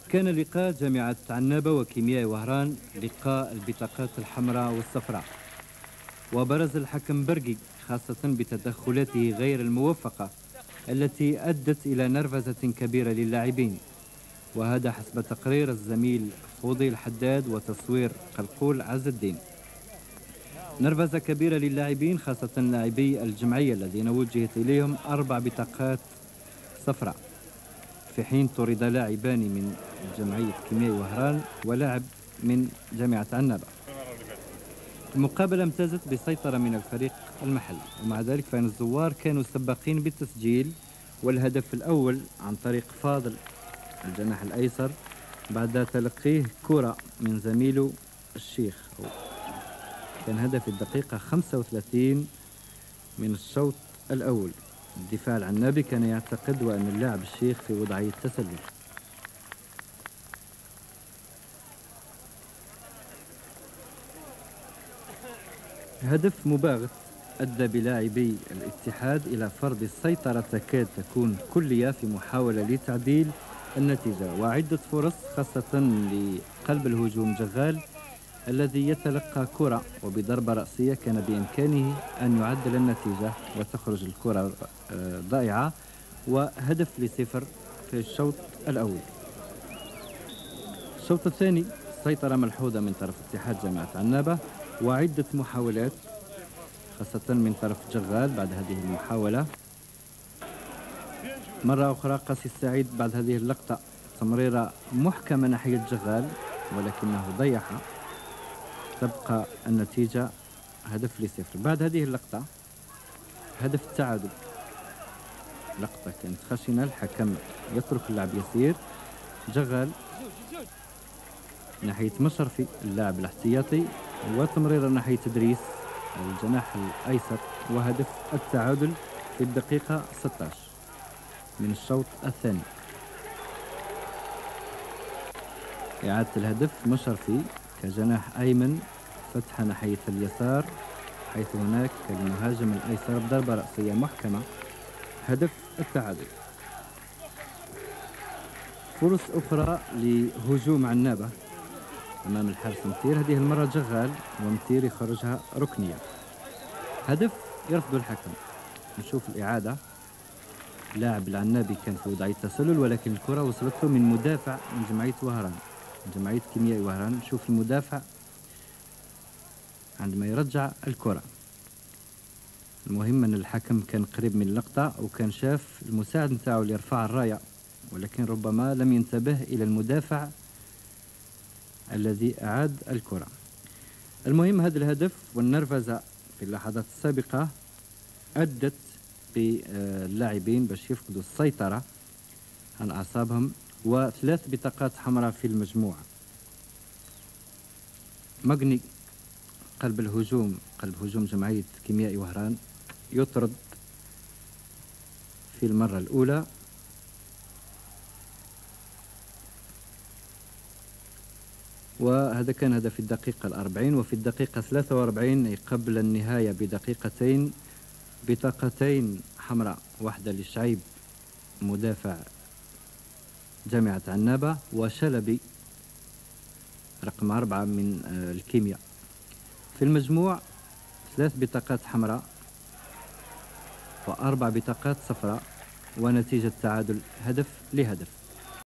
كان لقاء جامعة عنابة وكيمياء وهران لقاء البطاقات الحمراء والصفراء، وبرز الحكم برقي خاصة بتدخلاته غير الموفقة التي أدت إلى نرفزة كبيرة للاعبين، وهذا حسب تقرير الزميل فوضي الحداد وتصوير قلقول عز الدين. نرفزة كبيرة للاعبين خاصة لاعبي الجمعية الذين وجهت إليهم 4 بطاقات صفراء، في حين طرد لاعبان من جمعية كيمياء وهران ولاعب من جامعة عنابة. المقابلة امتازت بسيطرة من الفريق المحلي، ومع ذلك فإن الزوار كانوا سباقين بالتسجيل، والهدف الأول عن طريق فاضل الجناح الأيسر بعد تلقيه كرة من زميله الشيخ. كان هدف الدقيقة 35 من الشوط الأول. الدفاع العنابي كان يعتقد وأن اللاعب الشيخ في وضعية تسلل. هدف مباغت أدى بلاعبي الاتحاد إلى فرض السيطرة تكاد تكون كلية في محاولة لتعديل النتيجة، وعدة فرص خاصة لقلب الهجوم جغال الذي يتلقى كرة وبضربة رأسية كان بإمكانه أن يعدل النتيجة وتخرج الكرة ضائعة، وهدف ل0 في الشوط الأول. الشوط الثاني سيطرة ملحوظة من طرف اتحاد جامعة عنابة وعدة محاولات خاصة من طرف جغال. بعد هذه المحاولة مرة أخرى قاسي السعيد بعد هذه اللقطة تمريرة محكمة ناحية جغال ولكنه ضيعها، تبقى النتيجة هدف ل0. بعد هذه اللقطة هدف التعادل، لقطة كانت خشنة، الحكم يترك اللعب يسير. جغال ناحية مشرفي اللاعب الاحتياطي وتمريرة ناحية تدريس الجناح الأيسر، وهدف التعادل في الدقيقة 16 من الشوط الثاني. إعادة الهدف مشرفي كجناح أيمن، فتحة ناحية اليسار حيث هناك المهاجم الأيسر بضربة رأسية محكمة، هدف التعادل. فرص أخرى لهجوم عنابة أمام الحارس متير، هذه المرة جغال ومتير يخرجها ركنية، هدف يرفض الحكم. نشوف الإعادة، لاعب العنابي كان في وضعية تسلل ولكن الكرة وصلت له من مدافع من جمعية وهران، جمعية كيمياء وهران. نشوف المدافع عندما يرجع الكرة. المهم أن الحكم كان قريب من اللقطة وكان شاف المساعد نتاعو اللي يرفع الراية، ولكن ربما لم ينتبه إلى المدافع الذي أعاد الكرة. المهم هذا الهدف والنرفزة في اللحظات السابقة أدت باللاعبين باش يفقدوا السيطرة عن أعصابهم، و3 بطاقات حمراء في المجموعة. مغني قلب الهجوم، قلب هجوم جمعية كيمياء وهران، يطرد في المرة الأولى، وهذا كان هدف الدقيقة 40. وفي الدقيقة 43 أي قبل النهاية بدقيقتين بطاقتين حمراء، واحدة لشعيب مدافع جامعة عنابة وشلبي رقم 4 من الكيمياء. في المجموع 3 بطاقات حمراء و4 بطاقات صفراء، ونتيجة تعادل هدف لهدف.